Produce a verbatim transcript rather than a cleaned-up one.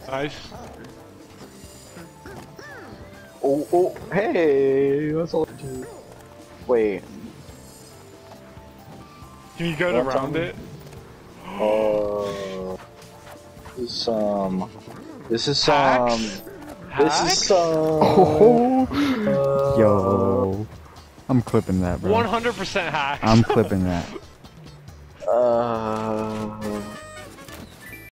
Nice. Oh, oh, hey, what's all Wait. Can you go What's around on? it? Uh, this is some. This is Hacks? some. Hacks? This is some. Oh, yo, I'm clipping that, bro. one hundred percent hacks. I'm clipping that. Uh.